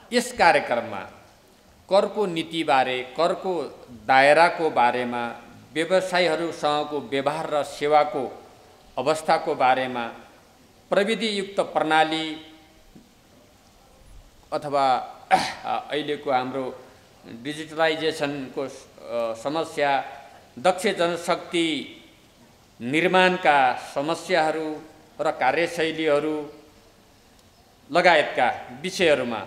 यस कार्यक्रममा करको नीतिबारे, करको दायराको बारेमा, व्यवसायीहरूसँगको व्यवहार र सेवाको अवस्थाको बारेमा, प्रविधियुक्त प्रणाली अथवा अहिलेको हाम्रो डिजिटलाइजेसनको समस्या, दक्ष जनशक्ति निर्माणका समस्याहरू र कार्यशैलीहरू लगायतका विषयहरूमा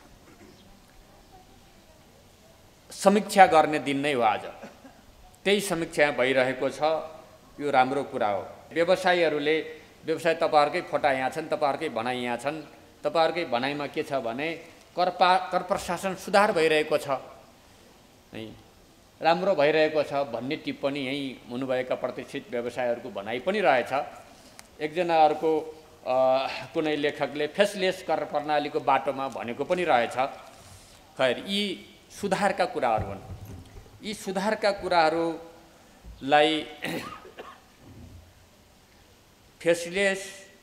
समीक्षा गर्ने दिन नै हो आज। त्यही समीक्षा भइरहेको छ। यो राम्रो कुरा हो। व्यवसायीहरूले व्यवसाय तपाईहरुकै फोटा यहाँ छन्, तपाईहरुकै भनाइ यहाँ छन्। तपाईहरुकै भनाइमा के छ भने कर प्रशासन सुधार भइरहेको छ, राम्रो भइरहेको छ भन्ने टिप्पणी यही हुनुभएका प्रतिष्ठित व्यवसायीहरूको भनाइ पनि रहेछ। एकजना अर्को कुनै लेखकले फेसलेस कर प्रणालीको बाटोमा भनेको पनि रहेछ। खैर, यी सुधारका कुराहरू हुन्। यी सुधारका कुराहरूलाई फेसलेस,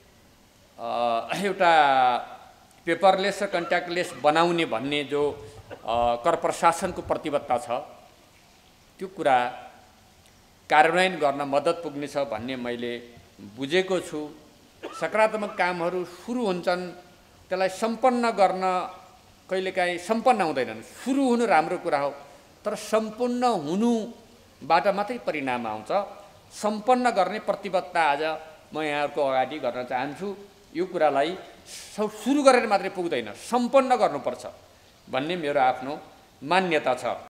एउटा पेपरलेस र कन्ट्याक्टलेस बनाउने भन्ने जो कर प्रशासनको प्रतिबद्धता छ, त्यो कुरा कार्यान्वयन गर्न मद्दत पुग्नेछ भन्ने मैले बुझेको छु। सकारात्मक कामहरू सुरु हुन्छन्, त्यसलाई सम्पन्न गर्न कहिलेकाहीँ सम्पन्न हुँदैनन्। सुरु हुनु राम्रो कुरा हो, तर सम्पूर्ण हुनुबाट मात्रै परिणाम आउँछ। सम्पन्न गर्ने प्रतिबद्धता आज म यहाँहरूको अगाडि गर्न चाहन्छु। यो कुरालाई सुरु गरेर मात्रै पुग्दैन, सम्पन्न गर्नुपर्छ भन्ने मेरो आफ्नो मान्यता छ।